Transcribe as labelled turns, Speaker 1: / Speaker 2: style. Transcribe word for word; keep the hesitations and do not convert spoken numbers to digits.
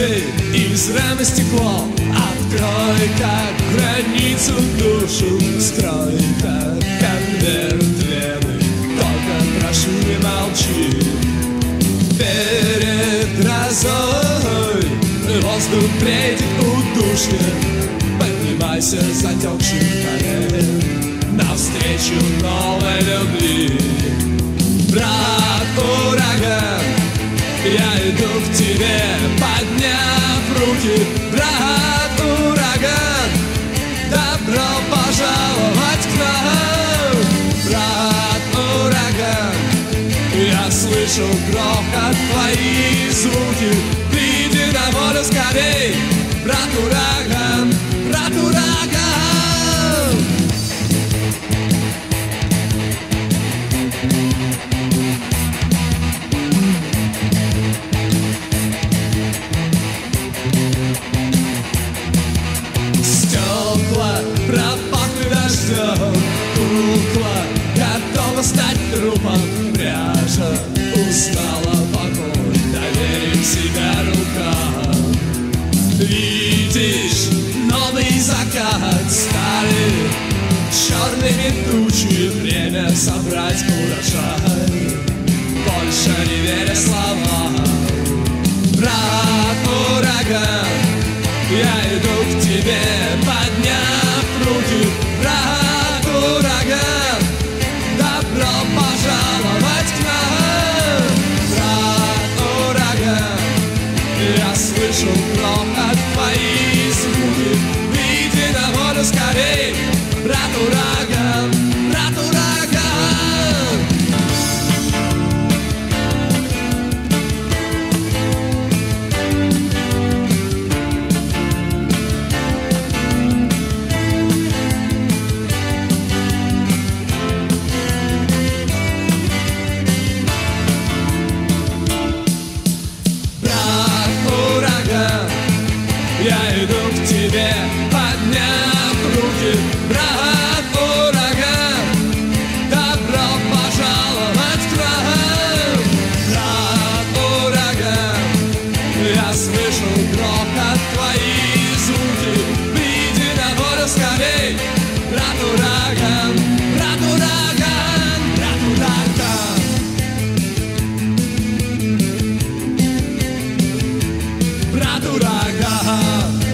Speaker 1: Эй, из рамы стекло, открой как границу душу, строй как конверт вены, только прошу не молчи. Перед грозой воздух бредит удушье, поднимайся с затекших колен навстречу новой любви. Брат ураган, я иду к тебе, подняв руки. Брат ураган, добро пожаловать к нам. Брат ураган, я слышу грохот, твои звуки. Приди на волю скорей, брат ураган, брат ураган. Стекла пропахли дождем, кукла готова стать трупом. Пряжа устала покой, доверим себя рукам. Видишь, новый закат, стали черными тучи. Время собрать урожай, больше не веря словам. Брат ураган, я иду к тебе, подняв руки. Брат ураган, добро пожаловать к нам. Брат ураган, я слышу грохот, твои звуки. Выйди на волю скорей, брат ураган, брат ураган. Я иду к тебе, подняв руки. Брат ураган, добро пожаловать к нам. Брат ураган, я слышу грохот, твои звуки. Выйди на волю скорей, брат ураган, брат ураган, брат ураган. Брат ураган.